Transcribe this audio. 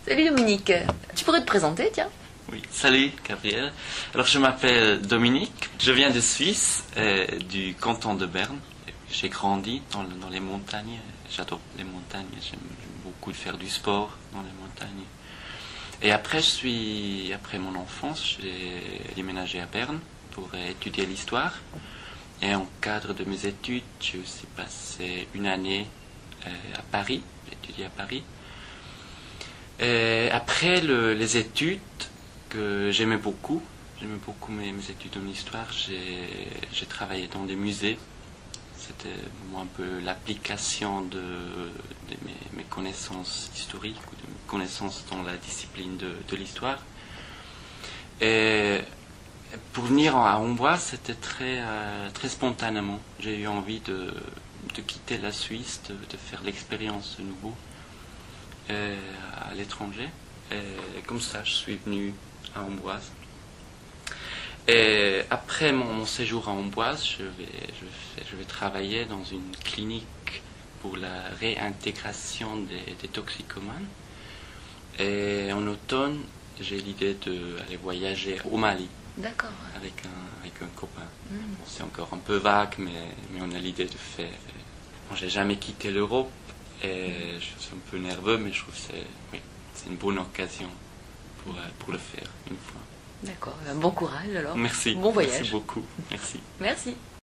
Salut Dominique, tu pourrais te présenter, tiens? Oui, salut Gabriel. Alors je m'appelle Dominique, je viens de Suisse, du canton de Berne. J'ai grandi dans les montagnes, j'adore les montagnes, j'aime beaucoup de faire du sport dans les montagnes. Et après, après mon enfance, j'ai déménagé à Berne pour étudier l'histoire. Et en cadre de mes études, j'ai aussi passé une année à Paris, j'ai étudié à Paris. Et après les études, que j'aimais beaucoup mes études en histoire, j'ai travaillé dans des musées. C'était un peu l'application de mes connaissances historiques ou de mes connaissances dans la discipline de l'histoire. Et pour venir à Amboise, c'était très spontanément. J'ai eu envie de quitter la Suisse, de faire l'expérience de nouveau à l'étranger. Et comme ça, je suis venu à Amboise. Et après mon séjour à Amboise, je vais travailler dans une clinique pour la réintégration des toxicomanes. Et en automne, j'ai l'idée d'aller voyager au Mali. D'accord. Avec un copain. Bon, c'est encore un peu vague, mais on a l'idée de faire. Bon, j'ai jamais quitté l'Europe et je suis un peu nerveux, mais je trouve que c'est une bonne occasion pour le faire une fois. D'accord, bon courage alors. Merci. Bon voyage. Merci beaucoup. Merci. Merci.